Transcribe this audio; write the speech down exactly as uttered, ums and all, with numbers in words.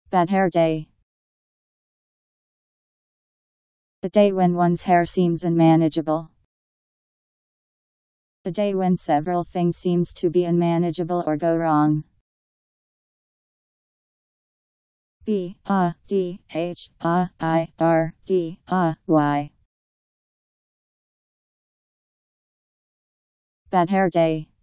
Bad hair day. A day when one's hair seems unmanageable. A day when several things seems to be unmanageable or go wrong. B A D H A I R D A Y. Bad hair day.